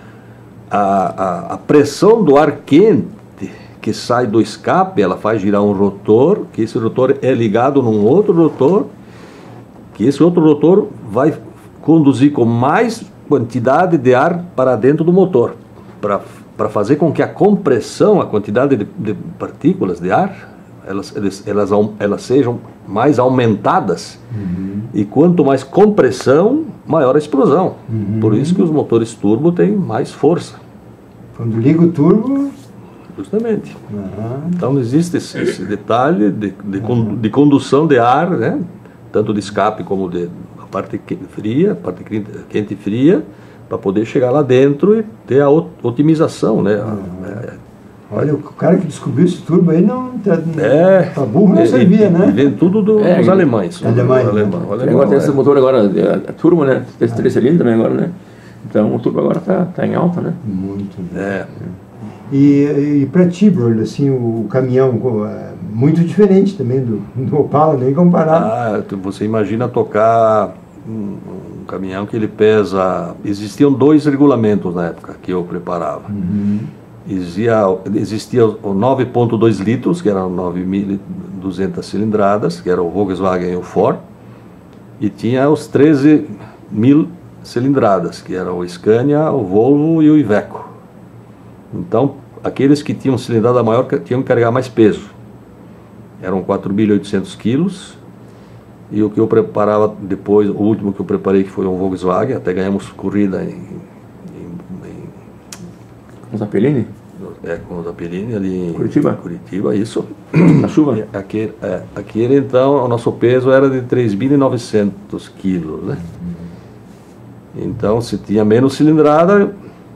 A, a, a pressão do ar quente que sai do escape, ela faz girar um rotor, que esse rotor é ligado num outro rotor, que esse outro rotor vai conduzir com mais quantidade de ar para dentro do motor, para para fazer com que a compressão, a quantidade de, de partículas de ar, elas, elas, elas, au- elas sejam mais aumentadas. E quanto mais compressão, maior a explosão. Uhum. Por isso que os motores turbo têm mais força, Quando liga o turbo. justamente. Ah, Então existe esse, esse detalhe de, de, con- de condução de ar, né? Tanto de escape como de a parte que- fria, a parte quente quente e fria, para poder chegar lá dentro e ter a ot- otimização, né? A- olha, o cara que descobriu esse turbo aí não. É, Pra burro não e- servia, e- né? e vem tudo do- É, dos e- alemães. Alemães, O alemão, né? o alemão, Agora tem é. esse motor agora, a, a turbo, né? Esse três cilindros também agora, né? Então o turbo agora tá, tá em alta, né? Muito. É. E, e para ti, Bruno, assim, o, o caminhão, co- eh, muito diferente também do, do Opala, nem comparado. Ah, você imagina tocar um, um caminhão que ele pesa... Existiam dois regulamentos na época que eu preparava. Uhum. Existia, existia o nove ponto dois litros, que eram nove mil e duzentas cilindradas, que era o Volkswagen e o Ford, e tinha os treze mil cilindradas, que eram o Scania, o Volvo e o Iveco. Então, aqueles que tinham cilindrada maior tinham que carregar mais peso. Eram quatro mil e oitocentos quilos, e o que eu preparava depois, o último que eu preparei, que foi um Volkswagen, até ganhamos corrida em... Com Zappellini? É, com o Zappellini ali em Curitiba? Curitiba, isso. Na chuva? Aquele, é, aquele, então, o nosso peso era de três mil e novecentos quilos, né? Então, se tinha menos cilindrada,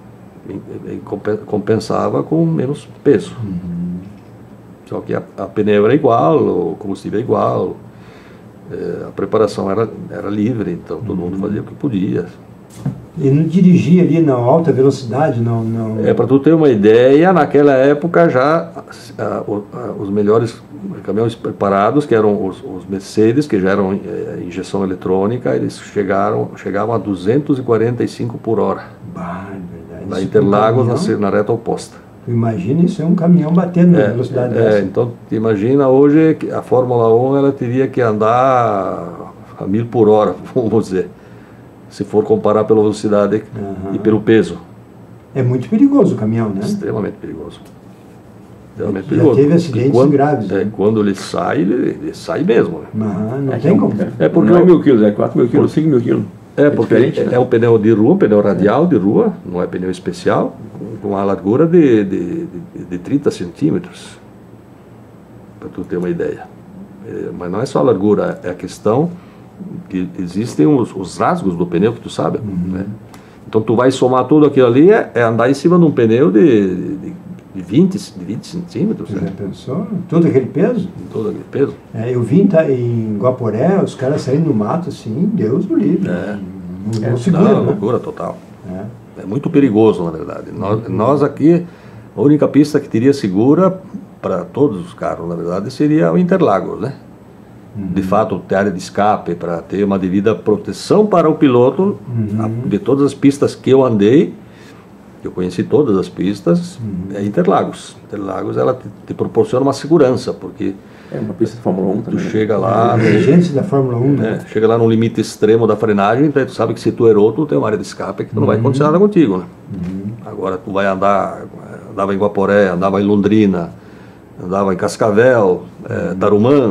compensava com menos peso. Uhum. Só que a, a pneu era igual, o combustível é igual, é, a preparação era, era livre, então todo mundo fazia o que podia. E não dirigia ali na alta velocidade, não? não... É, para tu ter uma ideia, naquela época já a, a, os melhores caminhões preparados, que eram os, os Mercedes, que já eram é, injeção eletrônica, eles chegaram, chegavam a duzentos e quarenta e cinco por hora. Bah, é verdade. Na Interlagos, na, na reta oposta. Tu imagina isso, é um caminhão batendo é, na velocidade é, dessa. Então, imagina hoje que a Fórmula um ela teria que andar a mil por hora, vamos dizer. Se for comparar pela velocidade uhum. e pelo peso. É muito perigoso o caminhão, né? Extremamente perigoso. Extremamente Já perigoso. teve acidentes quando, graves. É, né? Quando ele sai, ele, ele sai mesmo. Né? Uhum, não é, tem como. É, é porque não é mil quilos, é quatro mil quilos, cinco mil quilos. É, porque é, né? é um pneu de rua, um pneu radial de rua, não é pneu especial, com uma largura de, de, de, de trinta centímetros, para tu ter uma ideia. É, mas não é só a largura, é a questão que existem os, os rasgos do pneu, que tu sabe, uhum. né? Então tu vai somar tudo aquilo ali, é, é andar em cima de um pneu de, de, de, vinte, de vinte centímetros. Você né? já pensou? Todo aquele peso? Todo aquele peso. É, eu vi tá, em Guaporé, os caras saindo no mato assim, Deus do livre. É, não, não é segura, não, né? loucura total. É. É muito perigoso, na verdade. Nós, nós aqui, a única pista que teria segura para todos os carros, na verdade, seria o Interlagos, né? De fato, ter área de escape, para ter uma devida proteção para o piloto. Uhum. a, de todas as pistas que eu andei, eu conheci todas as pistas, uhum. é Interlagos. Interlagos, ela te, te proporciona uma segurança, porque... É uma pista de Fórmula um também. Tu chega lá... É, gente da Fórmula um, né? É, chega lá no limite extremo da frenagem, então tu sabe que se tu errou, tu tem uma área de escape que tu uhum. não vai acontecer nada contigo, né? Uhum. Agora tu vai andar, andava em Guaporé, andava em Londrina, andava em Cascavel, é, Tarumã...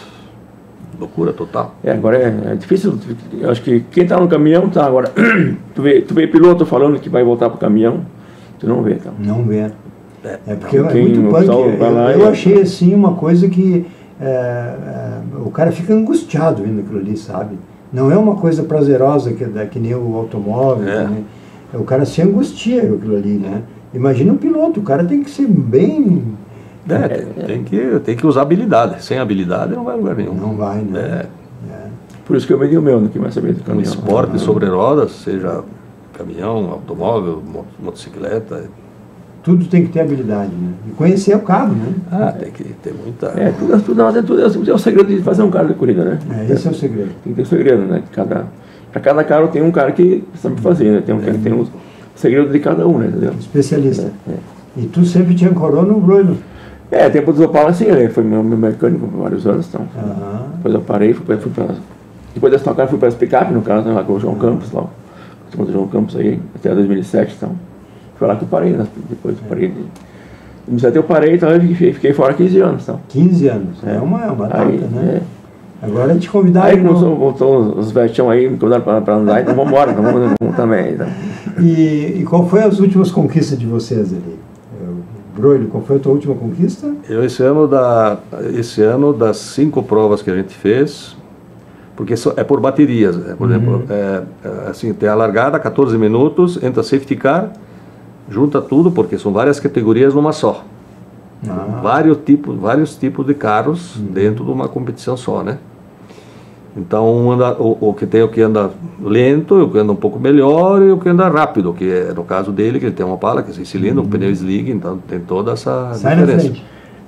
Loucura total. É, agora é, é difícil, eu acho que quem está no caminhão tá agora, tu vê, tu vê piloto falando que vai voltar pro caminhão, tu não vê, então. Não vê. É, é porque é muito punk. Eu, eu achei assim uma coisa que é, é, o cara fica angustiado vendo aquilo ali, sabe? Não é uma coisa prazerosa que, que nem o automóvel, é. né? O cara se angustia com aquilo ali, né? Imagina um piloto, o cara tem que ser bem... É, é, tem, tem, que, tem que usar habilidade. Sem habilidade não vai a lugar nenhum. Não vai, né? É. É. Por isso que eu vendi o meu, não queria mais saber do Um caminhão. esporte ah. sobre rodas, seja caminhão, automóvel, motocicleta. Tudo tem que ter habilidade, né? E conhecer o carro, né? Ah, tem que ter muita... É, tudo, tudo, tudo, tudo é o segredo de fazer um carro de corrida, né? É, esse é o segredo. Tem que ter o segredo, né? Cada, para cada carro tem um cara que sabe fazer, né? Tem um cara que tem o segredo de cada um, né? Entendeu? Especialista. É, é. E tu sempre te ancorou no Bruno? É, tempo do Opala, assim, ele foi meu, meu mecânico por vários anos, então. Uhum. Depois eu parei, fui, fui para... Depois dessa tocada, fui para as picape, no caso, né, lá com o João Campos, lá. Com o João Campos aí, até dois mil e sete, então. Foi lá que eu parei, né? Depois eu parei de... Em dois mil e sete eu parei, então eu fiquei, fiquei fora quinze anos, então. quinze anos, é, é uma, é uma data, aí, né? É. Agora te convidaram... Aí começou, voltou os vetão aí, me convidaram para andar, então vamos embora, então vamos, vamos também. Então. E, e qual foi as últimas conquistas de vocês ali? Broilho, qual foi a tua última conquista? Eu, esse ano, da, esse ano, das cinco provas que a gente fez, porque é por baterias, né? Por uhum. exemplo, é, assim, tem a largada, quatorze minutos, entra safety car, junta tudo, porque são várias categorias numa só. Ah. Vários, tipos, vários tipos de carros uhum. dentro de uma competição só, né? Então, um anda, o, o que tem o que anda lento, o que anda um pouco melhor e o que anda rápido, que é no caso dele, que ele tem uma Opala, que é seis cilindros, uhum. um pneu slick, então tem toda essa Sai diferença. Na frente.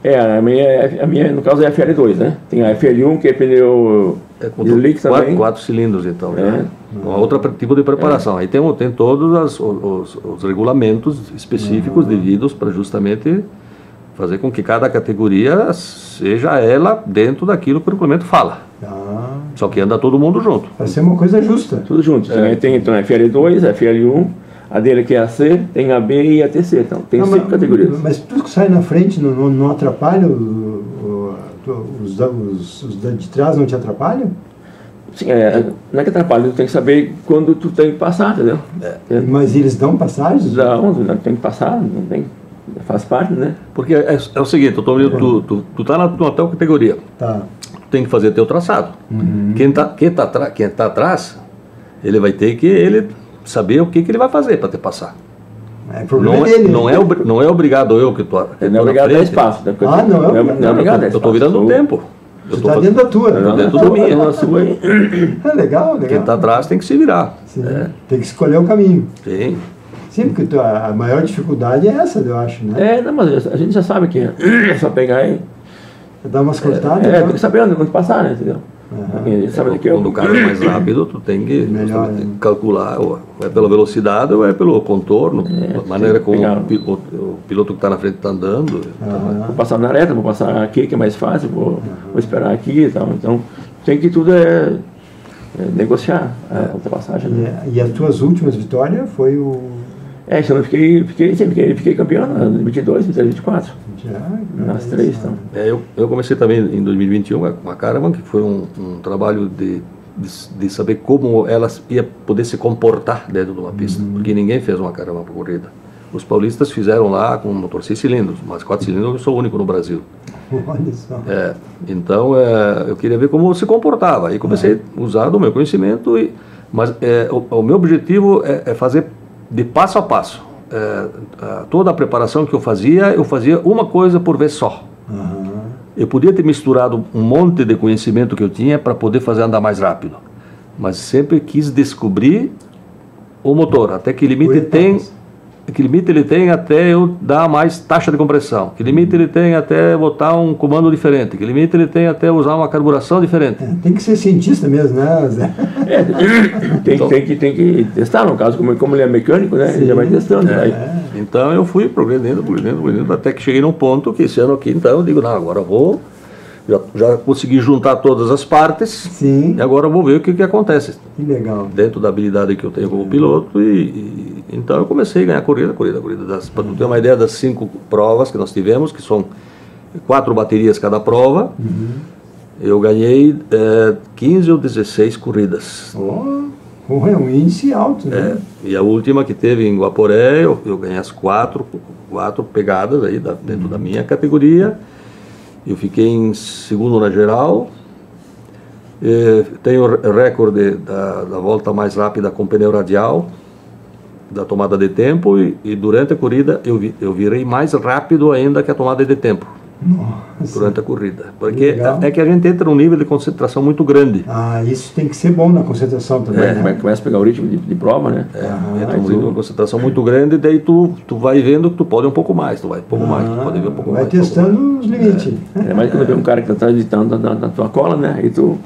É, a minha, a minha no caso é a F L dois, né? Tem a F L um, que é pneu É com slick quatro, também. quatro cilindros, então. É. Né? Uma outra pre- tipo de preparação. Aí tem, o- tem todos as- os, os regulamentos específicos devidos para justamente fazer com que cada categoria seja ela dentro daquilo que o regulamento fala. Ah, Só que anda todo mundo junto. vai ser uma coisa justa. Tudo junto. Tem, tem então a F L dois, a F L um, a dele que é a C, tem a B e a T C. Então tem Não, cinco mas, categorias. mas tudo que sai na frente não, não, não atrapalha? O, o, os, da- os, os da- de trás não te atrapalham? Sim, é, não é que atrapalha, tu tem que saber quando tu tem que passar, entendeu? É. Mas eles dão passagens? Da onde tu tem que passar, não tem, faz parte, né? Porque é, é o seguinte, Totonho, tu, tu, tu tá na tua tal categoria, Tá. tu tem que fazer teu traçado. Quem tá, quem, tá atra- quem tá atrás, ele vai ter que ele saber o que, que ele vai fazer para te passar. É problema Não é, dele. não, é, obri- não é obrigado eu que tô, que Ele tô não é na obrigado a dar frente. espaço. Né? Ah, não, não, é, não, não é obrigado a dar Eu espaço. estou virando um tempo. Eu Você tô está fazendo- dentro da tua. Não, dentro não, do minha. não, sua aí. É legal, legal. Quem está atrás tem que se virar. Sim, tem que escolher o caminho. Sim. Sim, porque tu- a a maior dificuldade é essa, eu acho, né? É, não, mas a gente já sabe que é só pegar e. Dar umas cortadas. É, então. tem que saber onde onde passar, né? Entendeu? Aham. A gente sabe que é Quando o cara é mais rápido, tu tem que Melhor, justamente né? calcular, ou é pela velocidade ou é pelo contorno, É, a maneira tem que como pegar. o, pi- o- o piloto que está na frente está andando. Ah, Vou passar na reta, vou passar aqui que é mais fácil, vou, vou esperar aqui e tal. Então, tem que tudo é, é negociar a ultrapassagem. Né? e, e as tuas últimas vitórias foi o. É, isso eu não fiquei, fiquei, sim, fiquei, fiquei campeão em vinte e dois, vinte e três, vinte e quatro. Já, Nas três, então. É, eu, eu comecei também em dois mil e vinte e um com a Caravan, que foi um, um trabalho de, de, de saber como ela ia poder se comportar dentro de uma pista, porque ninguém fez uma Caravan para corrida. Os paulistas fizeram lá com motor seis cilindros, mas quatro cilindros eu sou o único no Brasil. Olha só. É, então é, eu queria ver como se comportava. Aí comecei a usar do meu conhecimento, e, mas é, o, o meu objetivo é, é fazer de passo a passo. É, a- toda a preparação que eu fazia, eu fazia uma coisa por vez só. Aham. Eu podia ter misturado um monte de conhecimento que eu tinha para poder fazer andar mais rápido, mas sempre quis descobrir o motor, até que limite Por tem, etapas. que limite ele tem até eu dar mais taxa de compressão, que limite ele tem até botar um comando diferente, que limite ele tem até usar uma carburação diferente. É, tem que ser cientista mesmo, né, Zé? É, tem, tem, que, tem que testar, no caso, como, como ele é mecânico, né? Ele já vai testando. Aí, É. Então eu fui progredindo, progredindo, progredindo, até que cheguei num ponto que esse ano aqui, então eu digo, não, agora eu vou, já, já consegui juntar todas as partes, Sim, e agora eu vou ver o que, que acontece que legal. dentro da habilidade que eu tenho como piloto, e, e- então eu comecei a ganhar corrida, corrida, corrida. Para tu ter uma ideia das cinco provas que nós tivemos, que são quatro baterias cada prova, eu ganhei eh, quinze ou dezesseis corridas. Oh, oh, é um índice alto, né? É, e a última que teve em Guaporé, eu, eu ganhei as quatro, quatro pegadas aí da- dentro da minha categoria. Eu fiquei em segundo na geral. Eh, tenho o recorde da, da volta mais rápida com pneu radial, da tomada de tempo, e, e durante a corrida eu, vi, eu virei mais rápido ainda que a tomada de tempo Nossa. durante a corrida. Porque Legal. é que a gente entra num nível de concentração muito grande. Ah, isso tem que ser bom na concentração também, é, né? come- começa a pegar o ritmo de, de prova, né? Aham, Entra num tu- nível de concentração muito grande, daí tu, tu vai vendo que tu pode um pouco mais, tu vai um pouco mais, tu pode ver um pouco vai mais. um pouco mais. testando os limites. É mais quando vê um cara que está editando na, na tua cola, né? E tu.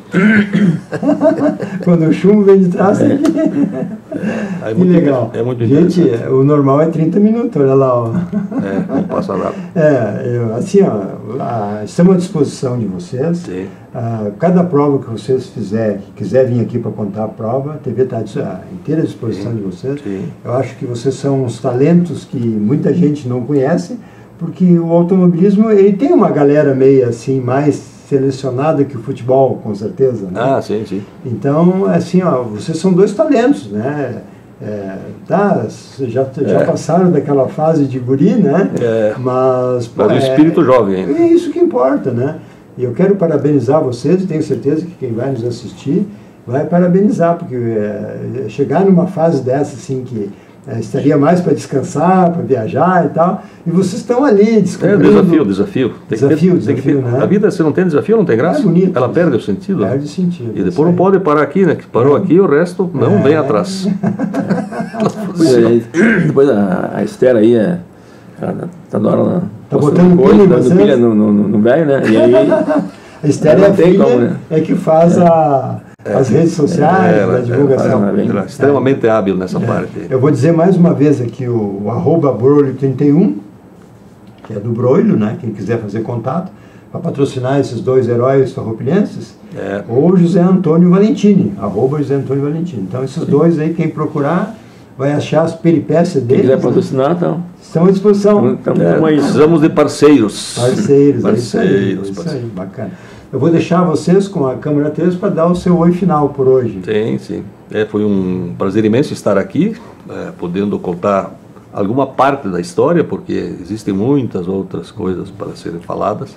Quando o chumbo vem de trás, É. tem que... Aí é que muito legal. inter- É muito Gente, interessante. o normal é trinta minutos, olha lá. Ó. É, não passa nada. É, eu, assim, ó, a- estamos à disposição de vocês. Sim. Ah, cada prova que vocês fizerem, que quiser vir aqui para contar a prova, a T V está à inteira disposição de vocês. Sim. Eu acho que vocês são uns talentos que muita gente não conhece, porque o automobilismo ele tem uma galera meio assim, mais selecionada que o futebol, com certeza. Né? Ah, sim, sim. Então, assim, ó, vocês são dois talentos, né? É, tá, já, já É. passaram daquela fase de guri, né? É. Mas, pô, Mas o é- espírito jovem ainda. é isso que importa, né? E eu quero parabenizar vocês, e tenho certeza que quem vai nos assistir vai parabenizar, porque é, chegar numa fase dessa, assim, que é, estaria mais para descansar, para viajar e tal, e vocês estão ali É descobrindo... desafio, desafio. Tem que ter- Desafio, tem que ter- desafio, né? A vida, se não tem desafio, não tem graça. É bonito. Ela perde o sentido. Perde o sentido. E isso depois não aí. pode parar aqui, né? Que parou aqui, o resto não É. vem atrás. Depois, aí, depois a, a Esther aí, é, ela tá da hora lá. Tá botando pilha, dando pilha no, no, no velho, né? E aí... a Esther é a filha como, né? é que faz é. A, é. as redes sociais, é, ela, a divulgação. Ela, ela é extremamente é. hábil nessa é. parte. Eu vou dizer mais uma vez aqui o, o arroba Broilho trinta e um, que é do Broilho, né? Quem quiser fazer contato, para patrocinar esses dois heróis farroupilhenses, é. ou José Antônio Valentini, arroba José Antônio Valentini. Então esses Sim. dois aí, quem procurar, vai achar as peripécias deles. Quem quiser patrocinar, então. Estão à disposição. Então, é, precisamos de parceiros. Parceiros, parceiros, é isso aí, é isso aí, bacana. Eu vou deixar vocês com a câmera três para dar o seu oi final por hoje. Sim, sim. É, foi um prazer imenso estar aqui, é, podendo contar alguma parte da história, porque existem muitas outras coisas para serem faladas,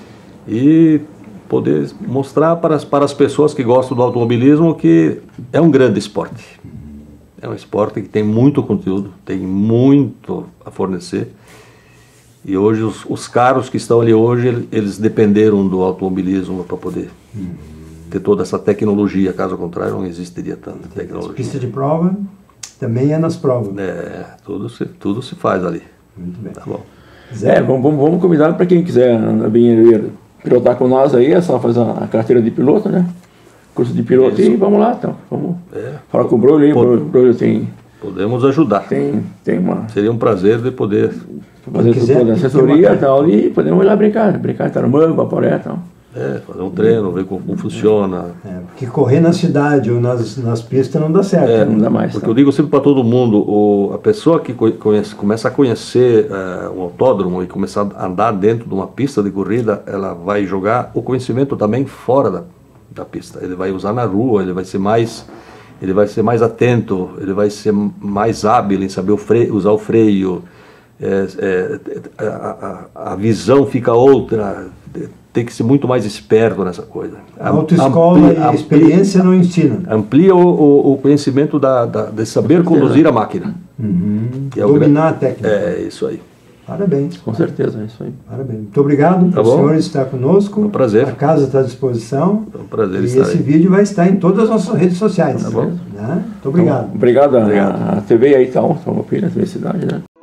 e poder mostrar para as, para as pessoas que gostam do automobilismo que é um grande esporte. É um esporte que tem muito conteúdo, tem muito a fornecer. E hoje os, os carros que estão ali hoje, eles dependeram do automobilismo para poder hum. ter toda essa tecnologia. Caso contrário, não existiria tanta tecnologia. Pista de prova também é nas provas. É, tudo se, tudo se faz ali. Muito bem. Tá bom. Zé, vamos, vamos, vamos convidar para quem quiser vir pilotar com nós aí, é só fazer a carteira de piloto, né? Curso de piloto. Isso. E vamos lá, então. Vamos é. falar com o Broilho aí. O Broilho tem... Podemos ajudar. Tem, tem uma... Seria um prazer de poder... fazer toda a assessoria e tal, e podemos ir lá brincar. Brincar em Taramanga, Guaporé e tal. É, fazer um treino, ver como, como funciona. É, porque correr na cidade ou nas, nas pistas não dá certo. É, não dá mais. Porque tá? eu digo sempre para todo mundo, o, a pessoa que conhece, começa a conhecer é, um autódromo e começar a andar dentro de uma pista de corrida, ela vai jogar o conhecimento também fora da, da pista. Ele vai usar na rua, ele vai ser mais, ele vai ser mais atento, ele vai ser mais hábil em saber o freio, usar o freio. É, é, a, a, a visão fica outra, tem que ser muito mais esperto nessa coisa. A autoescola e a experiência não ensina. Amplia o, o, o conhecimento da, da, de saber conduzir a máquina. Uhum. É Dominar a técnica. É, isso aí. Parabéns. Com certeza, é isso aí. Parabéns. Muito obrigado tá por o senhor estar conosco. É um prazer. A casa está à disposição. É um prazer e estar esse aí. vídeo vai estar em todas as nossas redes sociais. Tá bom. Né? Muito obrigado. Então, obrigado, obrigado. A, a T V aí, então, Farroupilha, T V Cidade, né?